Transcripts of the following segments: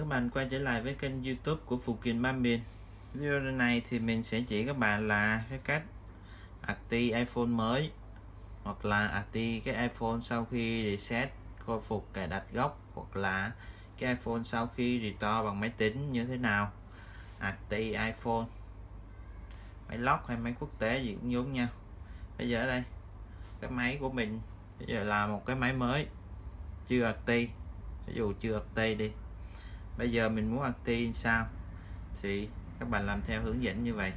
các bạn quay trở lại với kênh YouTube của Phụ Kiện Ba Miền. Video này thì mình sẽ chỉ các bạn là cái cách active iPhone mới hoặc là active cái iPhone sau khi reset khôi phục cài đặt gốc, hoặc là cái iPhone sau khi restore bằng máy tính như thế nào. Active iPhone, máy lock hay máy quốc tế gì cũng giống nhau. Bây giờ ở đây cái máy của mình bây giờ là một cái máy mới chưa active, ví dụ chưa active đi. Bây giờ mình muốn active sao thì các bạn làm theo hướng dẫn như vậy.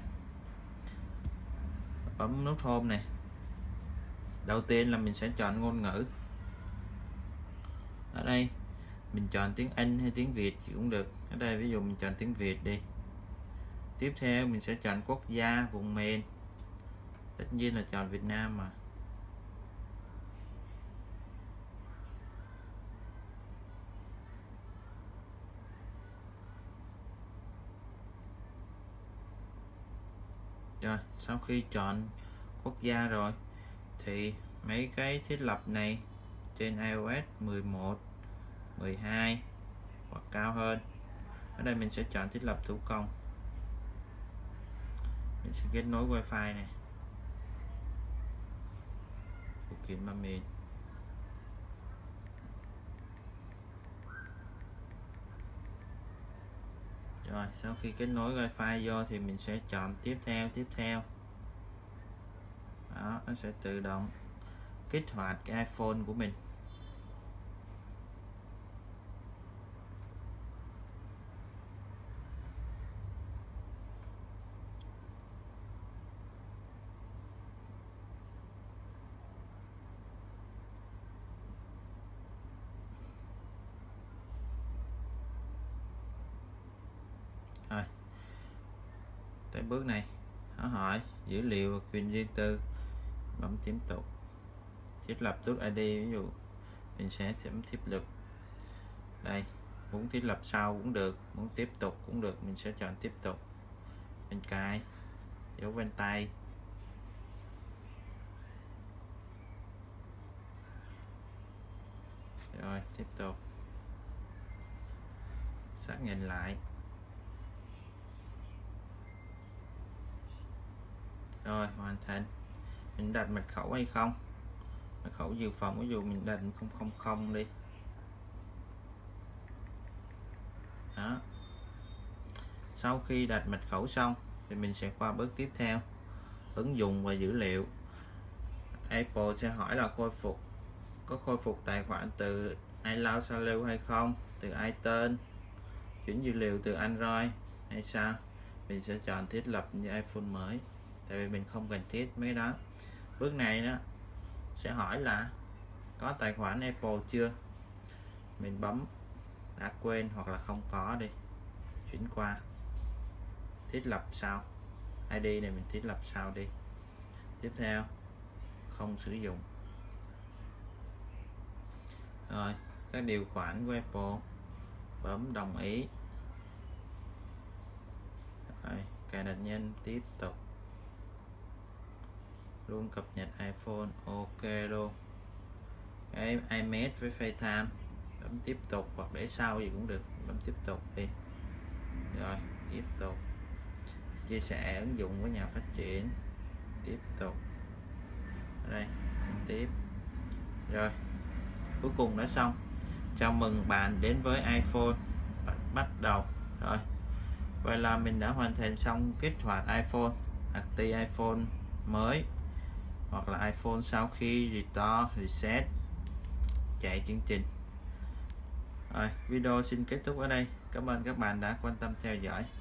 Bấm nút Home này. Đầu tiên là mình sẽ chọn ngôn ngữ. Ở đây mình chọn tiếng Anh hay tiếng Việt thì cũng được. Ở đây ví dụ mình chọn tiếng Việt đi. Tiếp theo mình sẽ chọn quốc gia, vùng miền. Tất nhiên là chọn Việt Nam mà. Rồi, sau khi chọn quốc gia rồi thì mấy cái thiết lập này trên iOS 11, 12 hoặc cao hơn. Ở đây mình sẽ chọn thiết lập thủ công. Mình sẽ kết nối Wi-Fi này. Phụ kiện Ba Miền. Rồi, sau khi kết nối Wi-Fi vô thì mình sẽ chọn tiếp theo. Đó, nó sẽ tự động kích hoạt cái iPhone của mình. Rồi, tới bước này nó hỏi dữ liệu quyền riêng tư, bấm tiếp tục. Thiết lập tút ID, ví dụ mình sẽ bấm thiết lập đây. Muốn thiết lập sau cũng được, muốn tiếp tục cũng được, mình sẽ chọn tiếp tục. Bên cài dấu vân tay. Rồi tiếp tục xác nhận lại. Rồi hoàn thành. Mình đặt mật khẩu hay không, mật khẩu dự phòng, ví dụ mình đặt 000 đi. Đó. Sau khi đặt mật khẩu xong thì mình sẽ qua bước tiếp theo, ứng dụng và dữ liệu. Apple sẽ hỏi là có khôi phục tài khoản từ iCloud sao lưu hay không, từ iTunes, chuyển dữ liệu từ Android hay sao. Mình sẽ chọn thiết lập như iPhone mới, tại vì mình không cần thiết mấy đó. Bước này đó sẽ hỏi là có tài khoản Apple chưa, mình bấm đã quên hoặc là không có đi, chuyển qua thiết lập sau. ID này mình thiết lập sau đi. Tiếp theo không sử dụng. Rồi các điều khoản của Apple, bấm đồng ý. Rồi, cài đặt nhanh, tiếp tục. Luôn cập nhật iPhone, ok luôn. Cái iMessage với FaceTime, bấm tiếp tục hoặc để sau gì cũng được, bấm tiếp tục đi. Rồi tiếp tục. Chia sẻ ứng dụng với nhà phát triển, tiếp tục. Ở đây tiếp. Rồi cuối cùng đã xong. Chào mừng bạn đến với iPhone. Bắt đầu. Rồi vậy là mình đã hoàn thành xong kích hoạt iPhone, active iPhone mới hoặc là iPhone sau khi restore, reset, chạy chương trình. Rồi video xin kết thúc ở đây. Cảm ơn các bạn đã quan tâm theo dõi.